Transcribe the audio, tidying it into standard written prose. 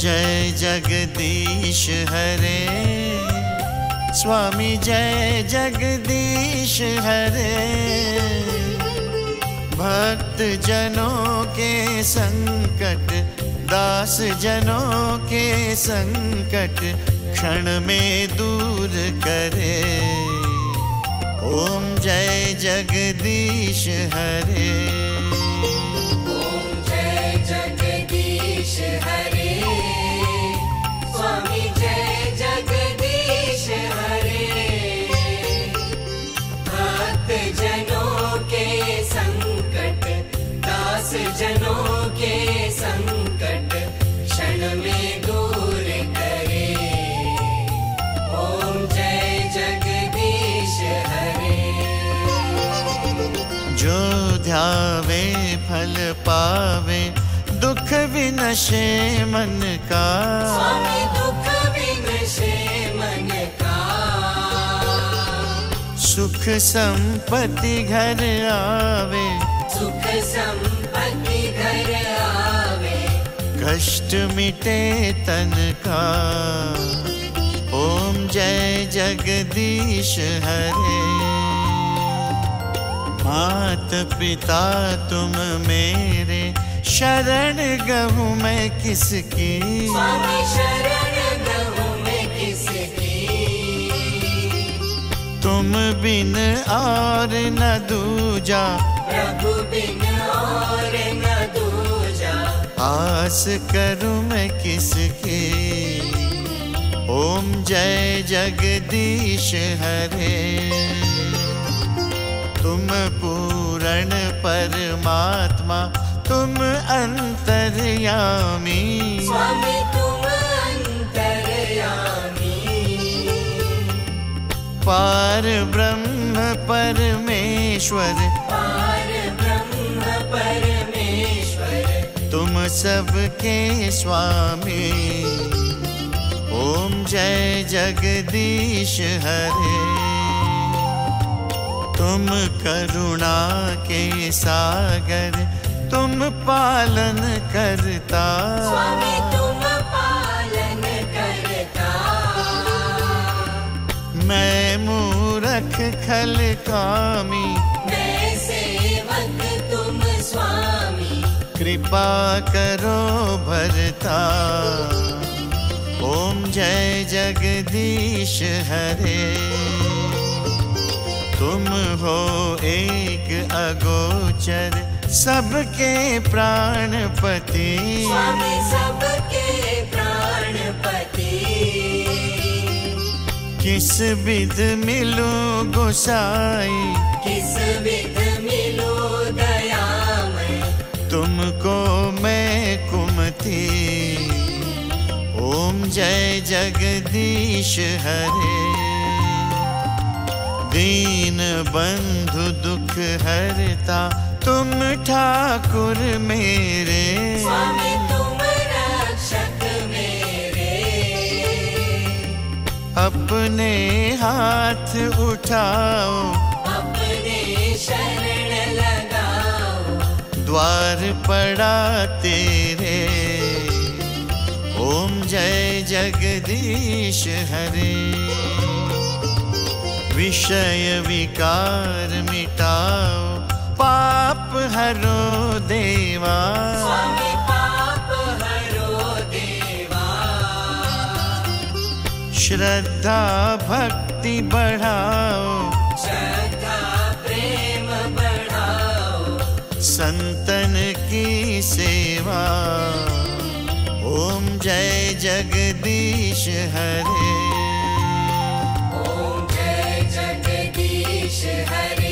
जय जगदीश हरे, स्वामी जय जगदीश हरे। भक्त जनों के संकट, दास जनों के संकट क्षण में दूर करे। ओम जय जगदीश हरे। ओम जय जगदीश हरे, स्वामी जय जगदीश हरे। भक्त जनों के संकट, दास जनों के संकट क्षण में दूर करे। ओम जय जगदीश हरे। जो ध्यावे फल पावे, दुख विनशे मन का। स्वामी दुख विनशे मन का। सुख संपत्ति घर आवे, सुख संपत्ति घर आवे। कष्ट मिटे तन का। ओम जय जगदीश हरे। मात पिता तुम मेरे, शरण गहूँ मैं किसकी। स्वामी शरण गहूँ मैं किसकी। तुम बिन और न दूजा, प्रभु बिन और न दूजा। आस करूँ मैं किसकी। ओम जय जगदीश हरे। तुम पूर्ण परमात्मा, तुम अंतर्यामी। स्वामी तुम अंतर्यामी। पार ब्रह्म परमेश्वर, पार ब्रह्म परमेश्वर। तुम सबके स्वामी। ओम जय जगदीश हरे। तुम करुणा के सागर, तुम पालन करता। स्वामी तुम पालन करता। मैं मूरख खल कामी, मैं सेवक तुम स्वामी। कृपा करो भरता। ओम जय जगदीश हरे। तुम हो एक अगोचर, सबके प्राणपति। स्वामी सबके प्राणपति। किस विध मिलूं गोसाई, किस विध मिलो दयामय। तुमको मैं कुमति। ओम जय जगदीश हरे। दीन बंधु दुख हरता, तुम ठाकुर मेरे। स्वामी तुम रक्षक मेरे। अपने हाथ उठाओ, अपने शरण लगाओ। द्वार पड़ा तेरे। ओम जय जगदीश हरे। विषय विकार मिटाओ, पाप हरो देवा। स्वामी पाप हरो देवा। श्रद्धा भक्ति बढ़ाओ, श्रद्धा प्रेम बढ़ाओ। संतन की सेवा। ओम जय जगदीश हरे। ओम जय जगदीश हरे।